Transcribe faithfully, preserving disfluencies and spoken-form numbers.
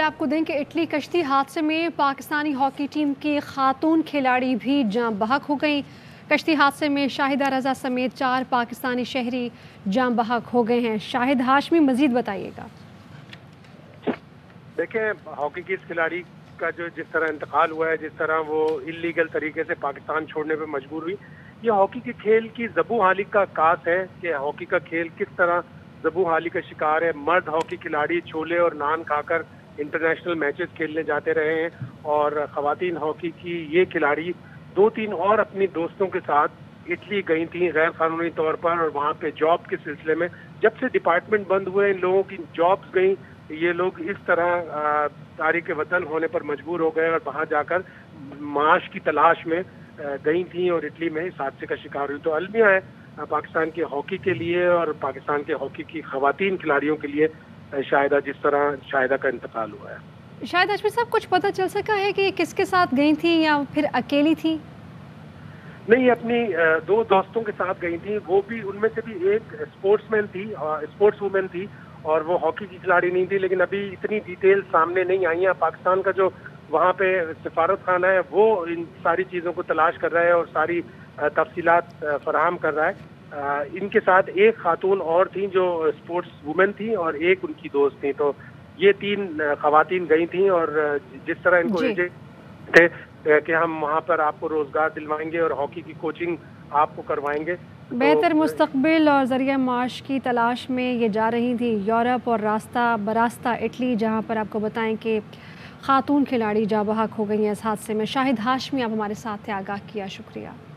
آپ کو دیں کہ اٹلی کشتی حادثے میں پاکستانی ہاکی ٹیم کی خاتون کھلاڑی بھی جاں بحق ہو گئیں۔ کشتی حادثے میں شاہدہ رضا سمیت چار پاکستانی شہری جاں بحق ہو گئے ہیں۔ شاہد ہاشمی مزید بتائیے گا۔ دیکھیں، ہاکی کی اس کھلاڑی کا جو جس طرح انتقال ہوا ہے، جس طرح وہ انلیگل طریقے سے پاکستان چھوڑنے پہ مجبور ہوئی، یہ ہاکی کے کھیل کی زبوں حالی کا عکاس ہے کہ ہاکی کا کھیل کس طرح زبوں حالی کا شکار ہے۔ مرد ہاکی کھلاڑی چھولے اور نان کھا کر انٹرنیشنل میچز کھیلنے جاتے رہے ہیں، اور خواتین ہاکی کی یہ کھلاڑی دو تین اور اپنی دوستوں کے ساتھ اٹلی گئی تھیں غیر قانونی طور پر، اور وہاں پہ جاب کے سلسلے میں جب سے ڈپارٹمنٹ بند ہوئے ان لوگوں کی جابز گئیں، یہ لوگ اس طرح تاریخ وطن ہونے پر مجبور ہو گئے اور وہاں جا کر معاش کی تلاش میں گئی تھیں اور اٹلی میں اس حادثے کا شکار ہوئی۔ تو المیہ ہے پاکستان کے ہاکی کے لیے اور پاکستان کے ہاکی کی خواتین کھلاڑیوں کے لیے شاہدہ جس طرح شاہدہ کا انتقال ہوا ہے۔ شاہد ہاشمی صاحب، کچھ پتہ چل سکا ہے کہ کس کے ساتھ گئی تھیں یا پھر اکیلی تھی؟ نہیں، اپنی دو دوستوں کے ساتھ گئی تھیں، وہ بھی ان میں سے بھی ایک اسپورٹس مین تھی، اسپورٹس وومین تھی، اور وہ ہاکی کی کھلاڑی نہیں تھی، لیکن ابھی اتنی ڈیٹیل سامنے نہیں آئی ہیں۔ پاکستان کا جو وہاں پہ سفارت خانہ ہے وہ ان ساری چیزوں کو تلاش کر رہا ہے اور ساری تفصیلات فراہم کر رہا ہے۔ ان کے ساتھ ایک خاتون اور تھیں جو اسپورٹس وومین تھیں اور ایک ان کی دوست تھیں، تو یہ تین خواتین گئی تھیں، اور جس طرح ان کو جی تھے کہ ہم وہاں پر آپ کو روزگار دلوائیں گے اور ہاکی کی کوچنگ آپ کو کروائیں گے، بہتر مستقبل اور ذریعہ معاش کی تلاش میں یہ جا رہی تھی یورپ اور راستہ براستہ اٹلی، جہاں پر آپ کو بتائیں کہ خاتون کھلاڑی جاں بحق ہو گئی ہیں اس حادثے میں۔ شاہد ہاشمی آپ ہمارے ساتھ تھے، آگاہ کیا، شکریہ۔